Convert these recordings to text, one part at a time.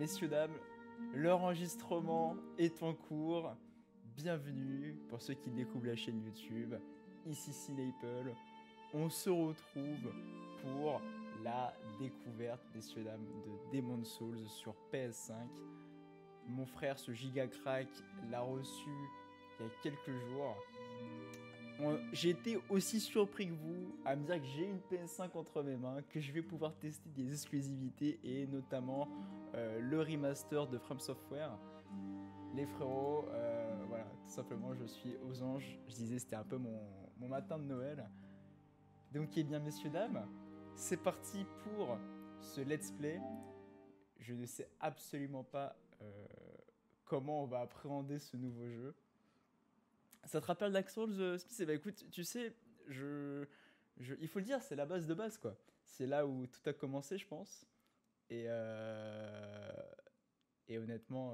Messieurs, dames, l'enregistrement est en cours. Bienvenue pour ceux qui découvrent la chaîne YouTube. Ici Cineapple. On se retrouve pour la découverte, messieurs, dames, de Demon's Souls sur PS5. Mon frère, ce giga crack, l'a reçu il y a quelques jours. J'ai été aussi surpris que vous à me dire que j'ai une PS5 entre mes mains, que je vais pouvoir tester des exclusivités et notamment le remaster de From Software. Les frérots, voilà, tout simplement, je suis aux anges. Je disais, c'était un peu mon matin de Noël. Donc, eh bien, messieurs, dames, c'est parti pour ce let's play. Je ne sais absolument pas comment on va appréhender ce nouveau jeu. Ça te rappelle Dark Souls, Smith? Bah écoute, tu sais, il faut le dire, c'est la base de base, quoi. C'est là où tout a commencé, je pense. Et, et honnêtement,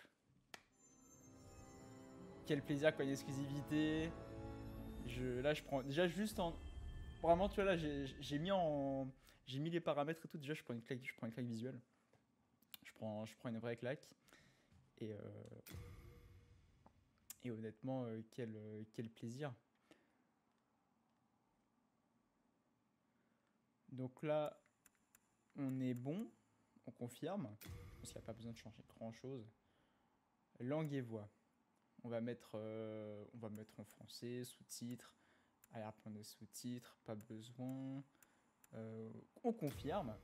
quel plaisir, quoi, une exclusivité. Là, je prends déjà juste en... Vraiment, tu vois, là, j'ai mis les paramètres et tout. Déjà, je prends une claque visuelle. Je prends une vraie claque. Et, et honnêtement, quel plaisir. Donc là, on est bon, on confirme. Je pense qu'il n'y a pas besoin de changer grand chose. Langue et voix. On va mettre en français, sous-titres, arrière-plan des sous-titres, pas besoin. On confirme.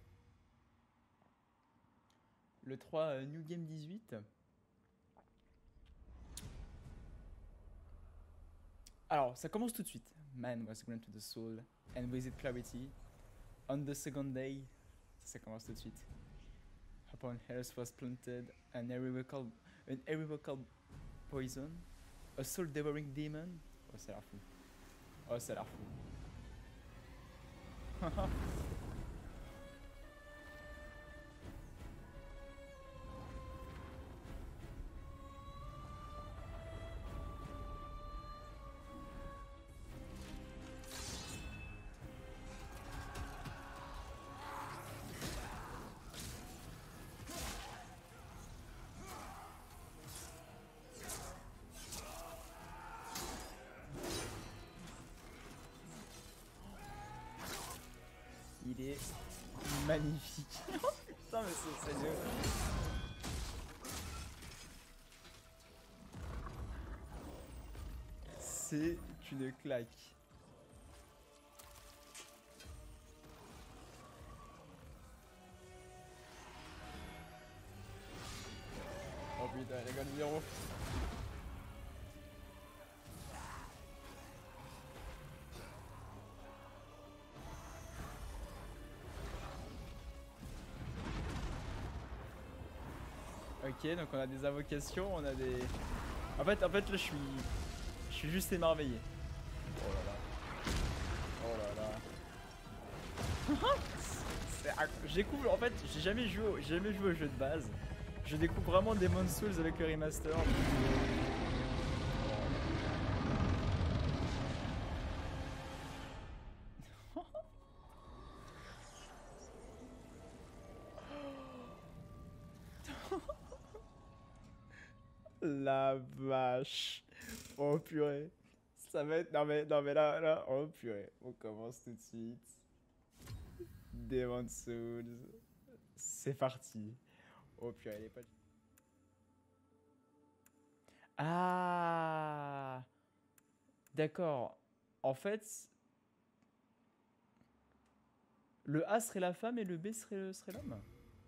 Le 3 New Game 18. Alors, ça commence tout de suite. Man was granted the soul, and with it clarity. On the second day, ça commence tout de suite. Upon earth was planted an irrevocable poison, a soul-devouring demon. Oh, ça a l'air fou. Oh, ça a l'air fou. Il est magnifique. Putain, mais c'est sérieux. C'est une claque. Oh putain, les gars de Miro. Ok, donc on a des invocations, on a des... En fait là, je suis juste émerveillé. Oh là là. Oh là là. Je découvre, en fait, j'ai jamais joué au jeu de base. Je découvre vraiment Demon's Souls avec le remaster. La vache. Oh purée. Ça va être... Non mais là... Oh purée. On commence tout de suite. Demon's Souls. C'est parti. Oh purée, elle est pas... Ah, d'accord. En fait, le A serait la femme et le B serait l'homme.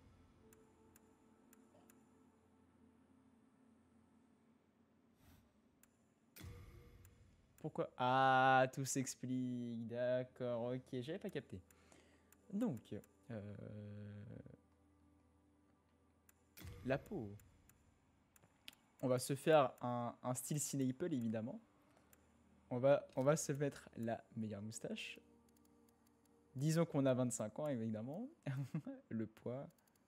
Pourquoi? Ah, tout s'explique. D'accord, ok, j'avais pas capté. Donc, la peau. On va se faire un style Cineapple, évidemment. On va se mettre la meilleure moustache. Disons qu'on a 25 ans, évidemment. Le poids.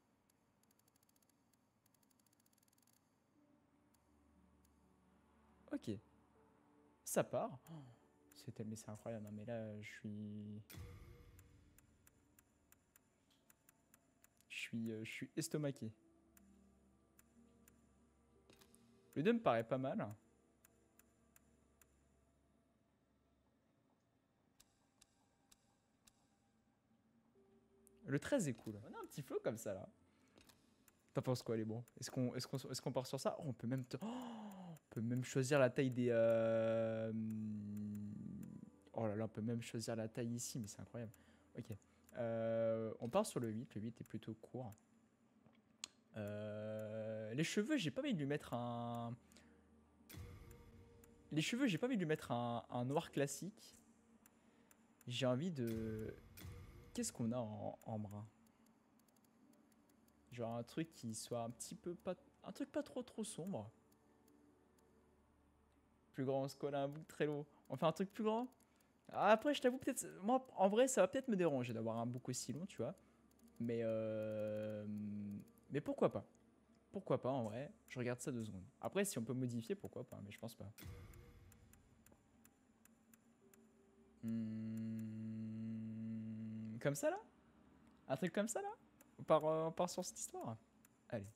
Ok. Ça part. Oh, mais c'est incroyable. Non, mais là, je suis estomaqué. Le 2 me paraît pas mal. Le 13 est cool. On a un petit flow comme ça là. T'en penses quoi les bons? Est-ce qu'on part sur ça? Oh, on peut même on peut même choisir la taille des... Oh là là, on peut même choisir la taille ici, mais c'est incroyable. Ok. On part sur le 8. Le 8 est plutôt court. Les cheveux, j'ai pas envie de lui mettre un... Les cheveux, j'ai pas envie de lui mettre un noir classique. J'ai envie de... Qu'est-ce qu'on a en brun? Genre un truc qui soit un petit peu pas... Un truc pas trop sombre. Plus grand, on se colle à un bout de Trello. On fait un truc plus grand? Après, je t'avoue, peut-être... Moi, en vrai, ça va peut-être me déranger d'avoir un bouc aussi long, tu vois. Mais pourquoi pas? Pourquoi pas, en vrai? Je regarde ça 2 secondes. Après, si on peut modifier, pourquoi pas? Mais je pense pas. Comme ça, là? Un truc comme ça, là? On part sur cette histoire? Allez.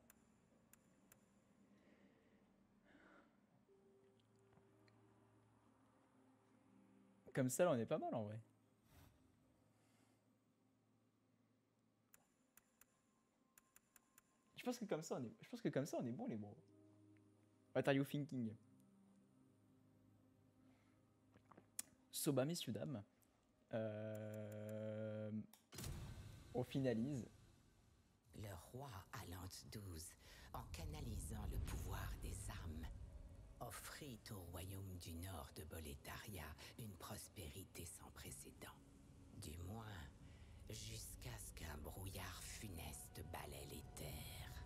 Comme ça, là, on est pas mal, en vrai. Je pense que comme ça, on est bon, les bros. What are you thinking? Soba, messieurs, dames. On finalise. Le roi Alante XII, en canalisant le pouvoir des armes, offrit au royaume du nord de Boletaria une prospérité sans précédent. Du moins, jusqu'à ce qu'un brouillard funeste balaie les terres.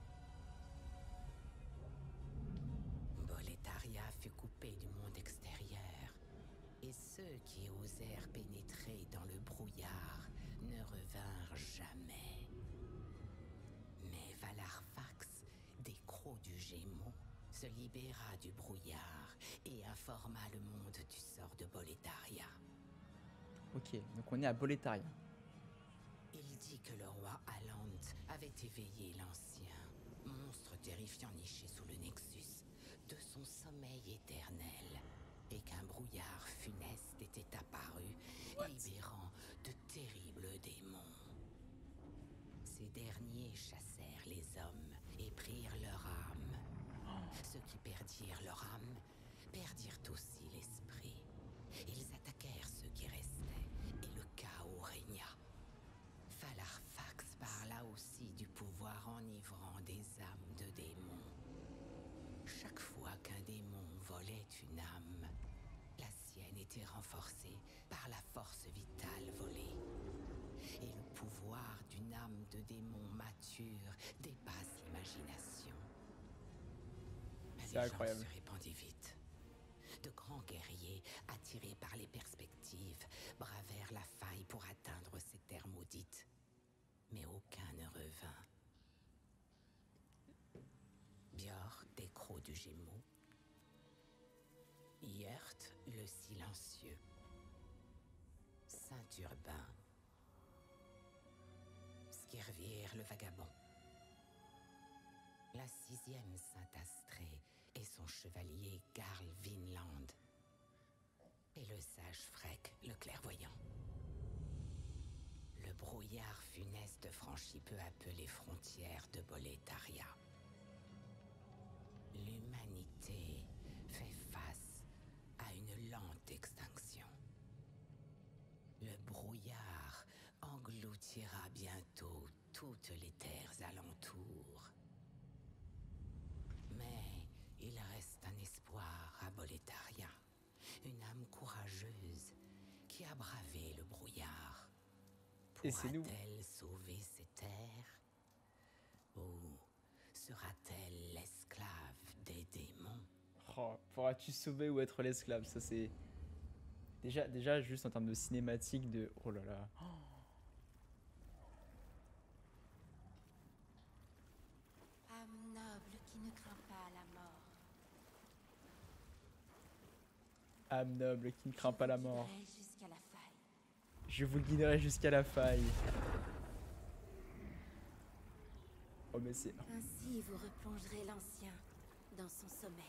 Boletaria fut coupée du monde extérieur, et ceux qui osèrent pénétrer dans le brouillard ne revinrent jamais. Mais Valarfax, des crocs du Gémeaux, se libéra du brouillard et informa le monde du sort de Boletaria. Ok, donc on est à Boletaria. Il dit que le roi Alante avait éveillé l'ancien, monstre terrifiant niché sous le Nexus, de son sommeil éternel, et qu'un brouillard funeste était apparu, libérant de terribles démons. Ces derniers chassèrent les hommes et prirent leur âme. Ceux qui perdirent leur âme perdirent aussi l'esprit. Ils attaquèrent ceux qui restaient, et le chaos régna. Valarfax parla aussi du pouvoir enivrant des âmes de démons. Chaque fois qu'un démon volait une âme, la sienne était renforcée par la force vitale volée. Et le pouvoir d'une âme de démon mature dépasse l'imagination. La légende se répandit vite. De grands guerriers, attirés par les perspectives, bravèrent la faille pour atteindre ces terres maudites. Mais aucun ne revint. Björk, des crocs du Gémeaux. Yert, le silencieux. Saint-Urbain. Skirvir, le vagabond. La 6e Saint-Astrée et son chevalier Garl Vinland. Et le sage Freck, le clairvoyant. Le brouillard funeste franchit peu à peu les frontières de Boletaria. L'humanité fait face à une lente extinction. Le brouillard engloutira bientôt toutes les terres alentours. Mais il reste un espoir à Boletaria. Une âme courageuse qui a bravé le brouillard. Pourra-t-elle sauver ces terres? Ou sera-t-elle l'esclave des démons? Oh, pourras-tu sauver ou être l'esclave? Ça c'est... Déjà, juste en termes de cinématique de... Oh là là. Âme noble qui ne craint pas la mort. Âme noble qui ne craint pas la mort. Jusqu'à la faille. Je vous guiderai jusqu'à la faille. Oh mais c'est... Ainsi vous replongerez l'ancien dans son sommeil.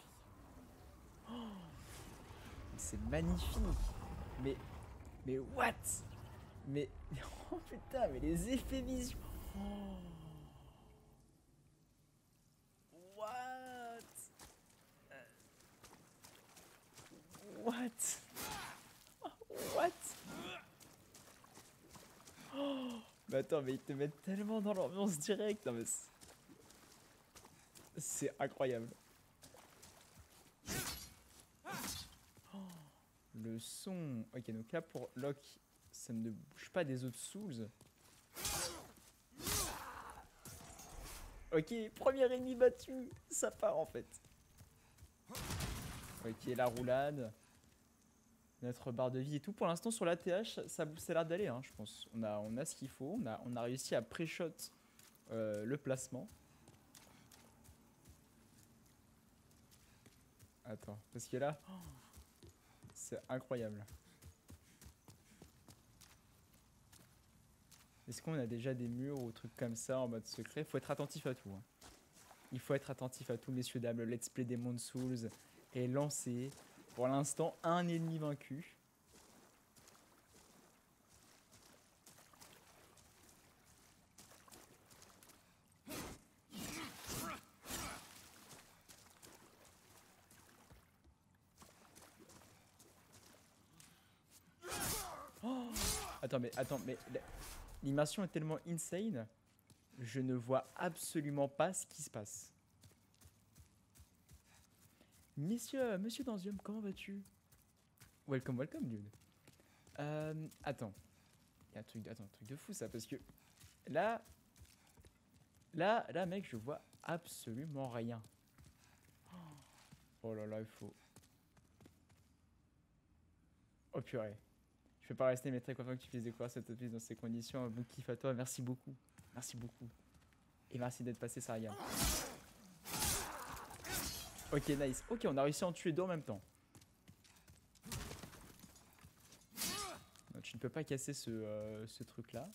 C'est magnifique. Mais what? Mais oh putain, mais les effets visuels. Oh. What? What? What? Oh. Mais attends, mais ils te mettent tellement dans l'ambiance directe. Non mais c'est incroyable. Oh. Le son. Ok, donc là pour Locke, ça ne bouge pas des autres Souls. Ok, premier ennemi battu. Ça part en fait. Ok, la roulade. Notre barre de vie et tout. Pour l'instant, sur la TH, ça a l'air d'aller, hein, je pense. On a ce qu'il faut. On a réussi à pré-shot le placement. Attends, parce que là, oh, c'est incroyable. Est-ce qu'on a déjà des murs ou trucs comme ça en mode secret? Faut être attentif à tout. Hein. Il faut être attentif à tout, messieurs, dames. Le let's play Demon's Souls est lancé. Pour l'instant, un ennemi vaincu. Oh, attends, mais l'immersion est tellement insane. Je ne vois absolument pas ce qui se passe. Monsieur Danzium, comment vas-tu? Welcome, dude. Attends. Il y a un truc de fou ça, parce que là, mec, je vois absolument rien. Oh là là, il faut... Oh purée. Je peux pas rester, mais très content que tu puisses découvrir cette piste dans ces conditions. Bon kiff à toi, merci beaucoup. Merci beaucoup. Et merci d'être passé, Saria. Ok, nice. Ok, on a réussi à en tuer deux en même temps. Non, tu ne peux pas casser ce truc-là.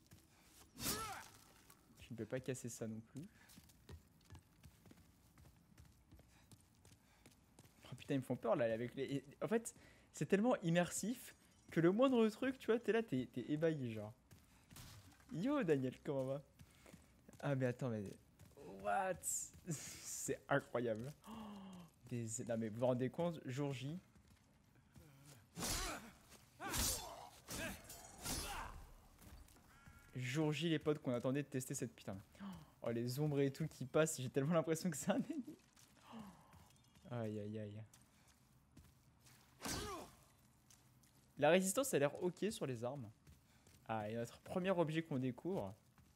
Tu ne peux pas casser ça non plus. Oh putain, ils me font peur là avec les... En fait, c'est tellement immersif que le moindre truc, tu vois, t'es là, t'es ébahi genre. Yo Daniel, comment va? Ah mais attends, mais... What? C'est incroyable. Oh, non mais vous vous rendez compte, jour J... Jour J, les potes, qu'on attendait de tester cette putain. Oh, les ombres et tout qui passent, j'ai tellement l'impression que c'est un ennemi. Aïe, aïe, aïe. La résistance a l'air ok sur les armes. Ah, et notre premier objet qu'on découvre.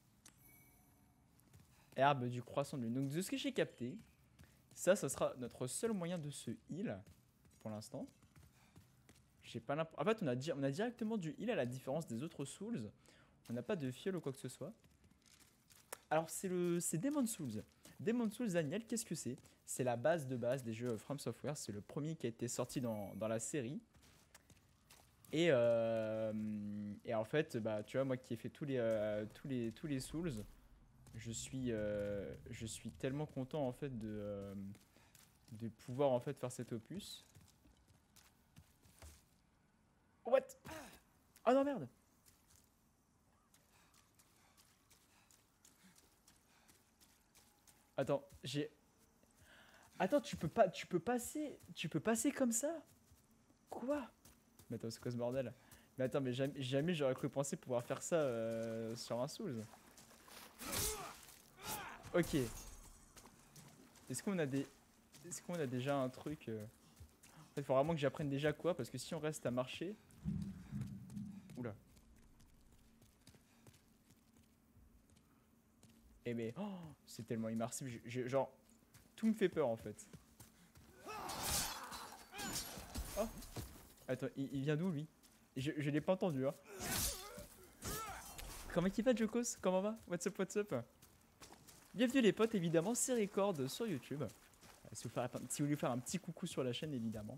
Herbe du croissant de lune. Donc, de ce que j'ai capté, ça sera notre seul moyen de se heal pour l'instant. J'ai pas l'impression. En fait, on a directement du heal à la différence des autres Souls. On n'a pas de fiole ou quoi que ce soit. Alors, c'est Demon's Souls. Demon's Souls, Daniel, qu'est-ce que c'est? C'est la base de base des jeux From Software. C'est le premier qui a été sorti dans la série. Et en fait, bah, tu vois, moi qui ai fait tous les Souls, je suis tellement content en fait de pouvoir en fait faire cet opus. What? Oh non, merde. Attends, Attends, tu peux passer comme ça? Quoi? Mais attends, c'est quoi ce bordel? Mais attends, mais jamais j'aurais cru penser pouvoir faire ça sur un Souls. Ok. Est-ce qu'on a déjà un truc En fait, il faut vraiment que j'apprenne déjà quoi, parce que si on reste à marcher... Oula. Eh mais, oh, c'est tellement immersif, genre, tout me fait peur en fait. Oh. Attends, il vient d'où lui? Je l'ai pas entendu, hein. Comment il va, Jokos? Comment va? What's up? Bienvenue les potes, évidemment, c'est Record sur YouTube. Si vous voulez faire un petit coucou sur la chaîne, évidemment.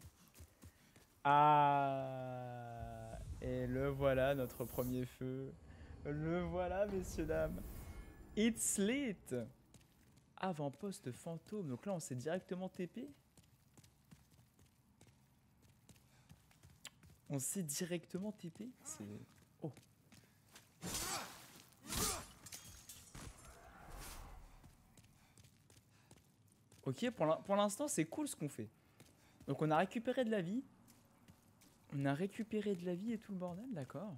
Ah, et le voilà, notre premier feu. Le voilà, messieurs, dames. It's lit. Avant-poste fantôme. Donc là, on s'est directement TP. On s'est directement TP. C'est... Oh. Ok, pour l'instant, c'est cool ce qu'on fait. Donc on a récupéré de la vie. On a récupéré de la vie et tout le bordel, d'accord.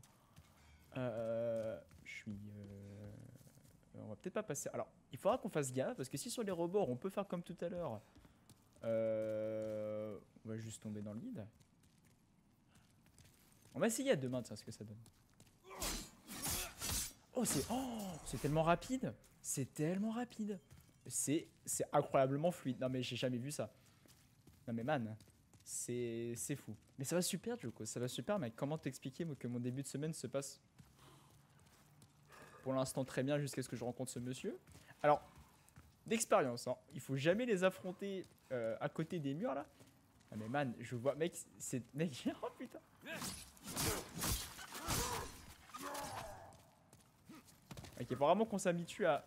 On va peut-être pas passer... Alors, il faudra qu'on fasse gaffe, parce que si sur les rebords, on peut faire comme tout à l'heure... On va juste tomber dans le vide. On va essayer à deux mains, tiens, ce que ça donne. Oh, c'est tellement rapide. C'est tellement rapide. C'est incroyablement fluide. Non, mais j'ai jamais vu ça. Non, mais man, c'est fou. Mais ça va super, Joko. Ça va super, mec. Comment t'expliquer que mon début de semaine se passe pour l'instant très bien jusqu'à ce que je rencontre ce monsieur. Alors, d'expérience, hein, il faut jamais les affronter à côté des murs, là. Ah, mais man, je vois... Mec, c'est... Mec, oh putain. Ok, faut vraiment qu'on s'habitue à...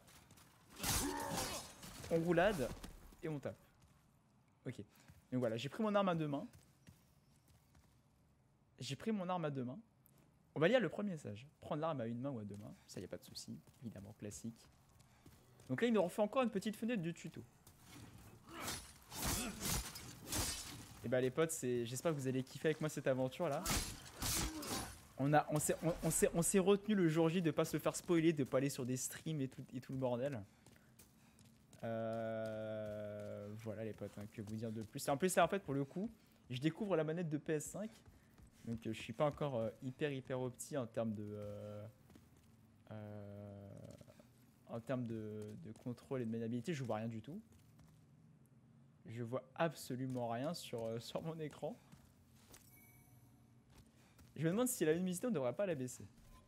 On roulade et on tape. Ok. Donc voilà, j'ai pris mon arme à deux mains. J'ai pris mon arme à deux mains. On va lire le premier message. Prendre l'arme à une main ou à deux mains. Ça, y a pas de souci. Évidemment, classique. Donc là, il nous refait encore une petite fenêtre du tuto. Et bah les potes, j'espère que vous allez kiffer avec moi cette aventure là. On s'est retenu le jour J de pas se faire spoiler, de pas aller sur des streams et tout le bordel. Voilà les potes, hein, que vous dire de plus. En plus là en fait pour le coup, je découvre la manette de PS5. Donc je suis pas encore hyper opti en termes de contrôle et de maniabilité. Je vois rien du tout. Je vois absolument rien sur mon écran. Je me demande si la luminosité, on ne devrait pas la baisser.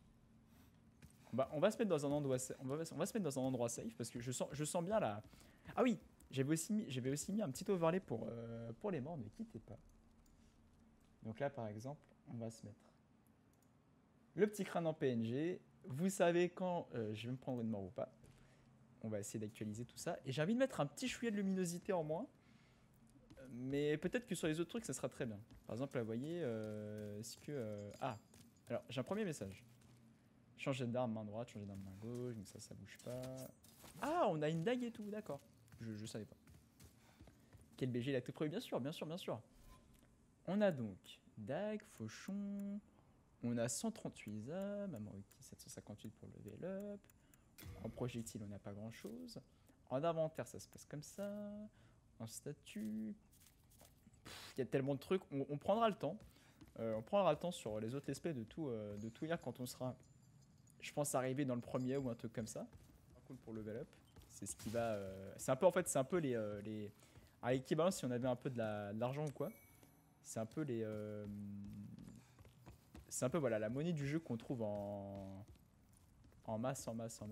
On va se mettre dans un endroit, on va se mettre dans un endroit safe parce que je sens bien la... Ah oui, j'avais aussi mis un petit overlay pour les morts, ne quittez pas. Donc là, par exemple, on va se mettre le petit crâne en PNG. Vous savez quand je vais me prendre une mort ou pas. On va essayer d'actualiser tout ça. Et j'ai envie de mettre un petit chouïa de luminosité en moins. Mais peut-être que sur les autres trucs, ça sera très bien. Par exemple, là, vous voyez, est-ce que... Ah, alors, j'ai un premier message. Changer d'arme main droite, changer d'arme main gauche, donc ça bouge pas. Ah, on a une dague et tout, d'accord. Je savais pas. Quel BG il a tout prévu, bien sûr. On a donc dague, fauchon. On a 138 âmes, maman outil 758 pour level up. En projectile, on n'a pas grand chose. En inventaire, ça se passe comme ça. En statut... Il y a tellement de trucs, on prendra le temps. On prendra le temps sur les autres aspects de tout lire quand on sera, je pense, arrivé dans le premier ou un truc comme ça. Cool pour level up. C'est ce qui va... c'est un peu, en fait, c'est un peu les... à l'équivalent, si on avait un peu de l'argent ou quoi. C'est un peu les... c'est un peu, voilà, la monnaie du jeu qu'on trouve en masse.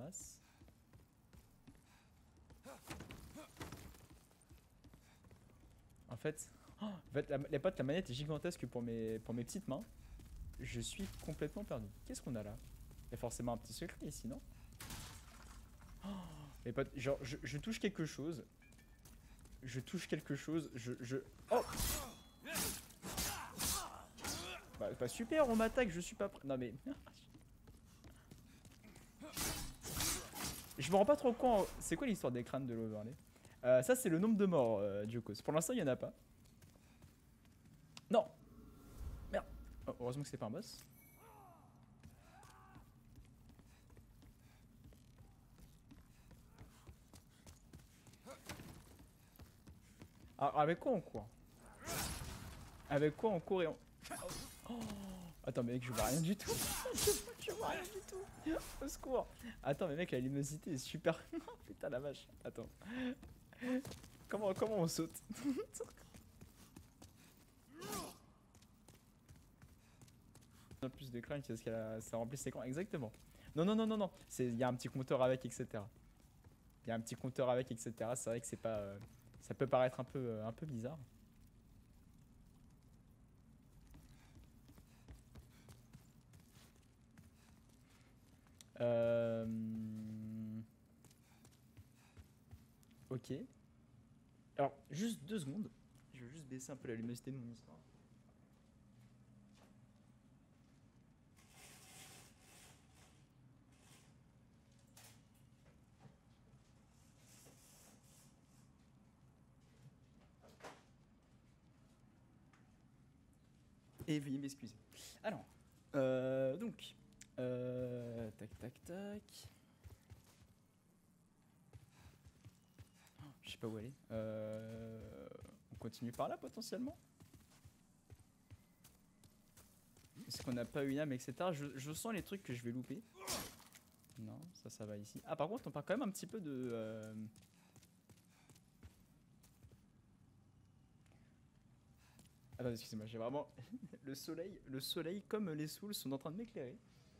En fait, les potes, la manette est gigantesque pour mes petites mains. Je suis complètement perdu. Qu'est-ce qu'on a là? Il y a forcément un petit secret ici, non? Les potes, genre, je touche quelque chose. Oh! Bah super, on m'attaque, je suis pas prêt. Non mais... Je me rends pas trop compte. C'est quoi l'histoire des crânes de l'overlay? Ça, c'est le nombre de morts, Jokos. Pour l'instant, il y en a pas. Non! Merde! Oh, heureusement que c'est pas un boss. Alors, avec quoi on court? Avec quoi on court et on... Oh. Attends, mais mec, je vois rien du tout. Je vois rien du tout. Au secours. Attends, mais mec, la luminosité est super... Putain, la vache. Attends. Comment on saute? Plus de crâne parce que ça remplit ses camps. Exactement. Non. Il y a un petit compteur avec, etc. C'est vrai que c'est pas... ça peut paraître un peu bizarre. Ok. Alors, juste 2 secondes. Je vais juste baisser un peu la luminosité de mon histoire. Et veuillez m'excuser. Alors, donc, tac, tac, tac. Oh, je sais pas où aller. On continue par là potentiellement. Est-ce qu'on n'a pas une âme, etc. Je sens les trucs que je vais louper. Non, ça va ici. Ah, par contre, on parle quand même un petit peu de... Attends, excusez-moi, j'ai vraiment... le soleil, comme les souls, sont en train de m'éclairer.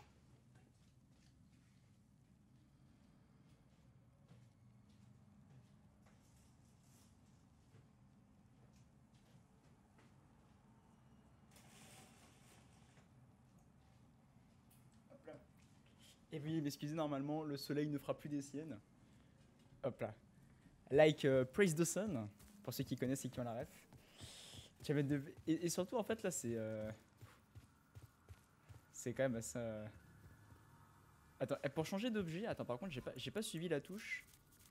Hop là. Et oui, m'excusez, normalement, le soleil ne fera plus des siennes. Hop là. Like Praise the Sun, pour ceux qui connaissent et qui ont la ref. Et surtout, en fait, là, c'est quand même assez... Attends, pour changer d'objet... Attends, par contre, j'ai pas suivi la touche.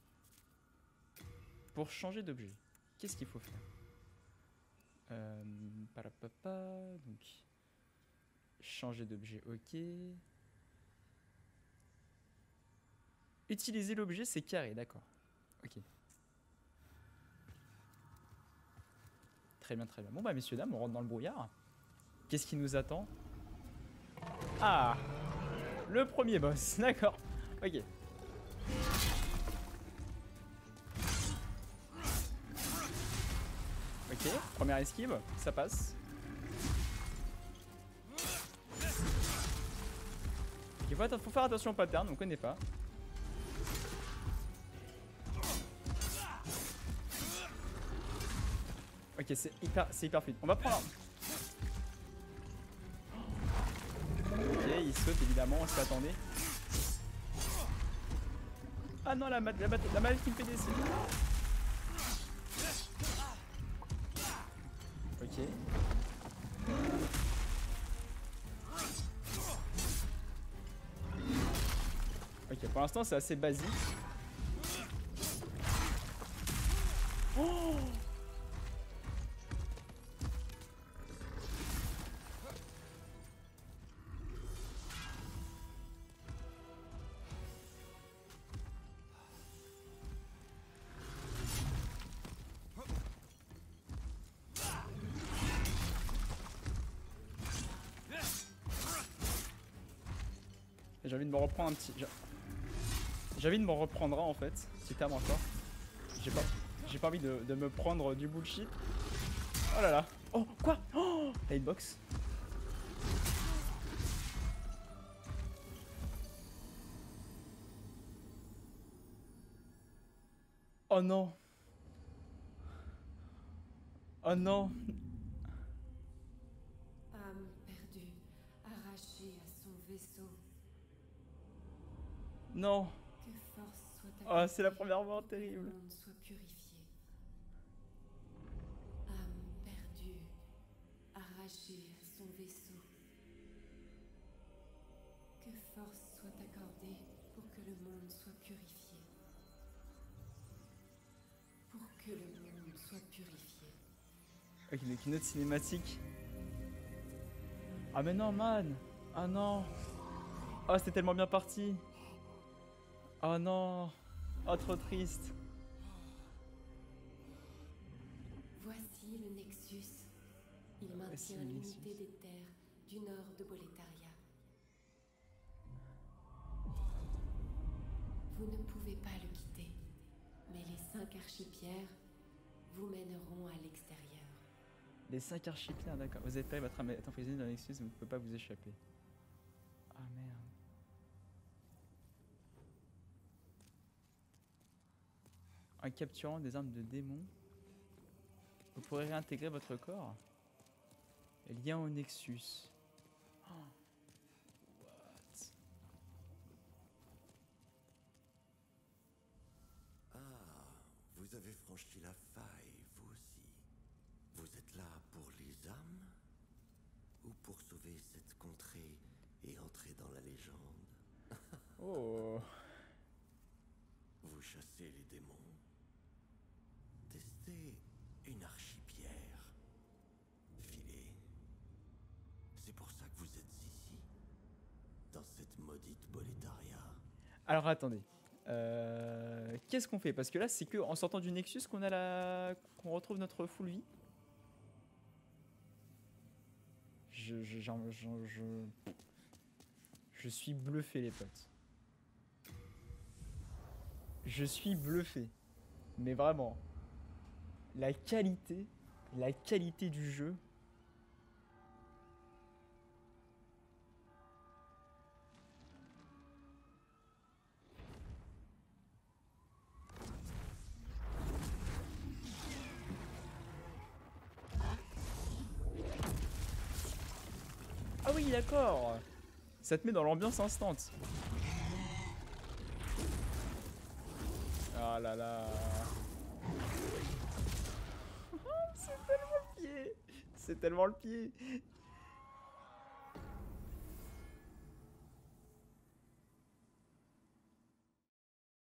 Pour changer d'objet, qu'est-ce qu'il faut faire? Donc... Changer d'objet, ok. Utiliser l'objet, c'est carré, d'accord. Ok. Très bien, très bien. Bon bah messieurs, dames, on rentre dans le brouillard. Qu'est-ce qui nous attend? Ah, le premier boss, d'accord. Ok. Ok, première esquive, ça passe. Il faut faire attention au pattern, on connaît pas. Ok, c'est hyper fluide. On va prendre Ok, il saute évidemment, on s'y attendait. Ah non, la malade qui me fait des signes. Ok. Ok, pour l'instant c'est assez basique. Oh, j'ai envie de me reprendre un petit... J'ai envie de me reprendre en fait, petit terme encore. J'ai pas envie de me prendre du bullshit. Oh là là. Oh, quoi? Oh, la hitbox. Oh non. Oh non. Âme perdue, arrachée à son vaisseau. Non. Que force soit Oh, c'est la accordée première mort pour que le terrible. monde soit purifié. Âme perdue, arrachée à son vaisseau. Que force soit accordée pour que le monde soit purifié. Pour que le monde soit purifié. Ok, donc une autre cinématique. Ah mais non, man. Ah non. Oh, c'était tellement bien parti. Oh non. Oh, trop triste. Voici le Nexus. Il Voici maintient le l'unité Nexus. des terres du nord de Boletaria. Vous ne pouvez pas le quitter, mais les 5 archipierres vous mèneront à l'extérieur. Les 5 archipels, d'accord. Vous êtes prêts à être emprisonné dans l'excuse, vous ne pouvez pas vous échapper. Ah merde. En capturant des armes de démons, vous pourrez réintégrer votre corps. Lien au Nexus. Oh. What? Vous avez franchi la faille, vous aussi. Vous êtes là pour les âmes ou pour sauver cette contrée et entrer dans la légende? Oh. Vous chassez les démons. Testez une archipierre. Filez. C'est pour ça que vous êtes ici, dans cette maudite Boletaria. Alors attendez. Qu'est-ce qu'on fait? Parce que là, c'est que en sortant du Nexus qu'on a qu'on retrouve notre full vie. Je suis bluffé, les potes. Je suis bluffé. Mais vraiment. La qualité du jeu. Ah oui, d'accord. Ça te met dans l'ambiance instant. Ah là là. C'est tellement le pied. C'est tellement le pied.